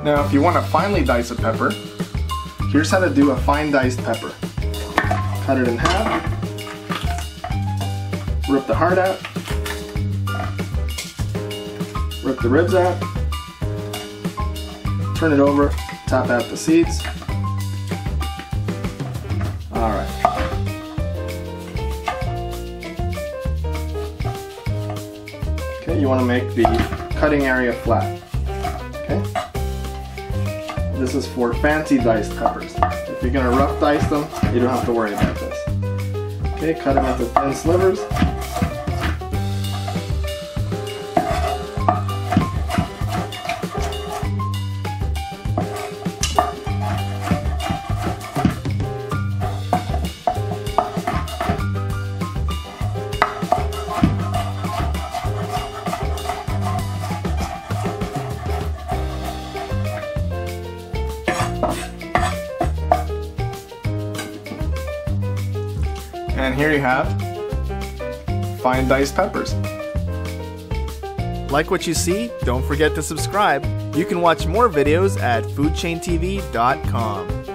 Now if you want to finely dice a pepper, here's how to do a fine diced pepper. Cut it in half, rip the heart out, rip the ribs out, turn it over, tap out the seeds. Alright. Okay, you want to make the cutting area flat. Okay? This is for fancy diced peppers. If you're going to rough dice them, you don't have to worry about this. Okay, cut them into thin slivers. And here you have fine diced peppers. Like what you see? Don't forget to subscribe. You can watch more videos at foodchaintv.com.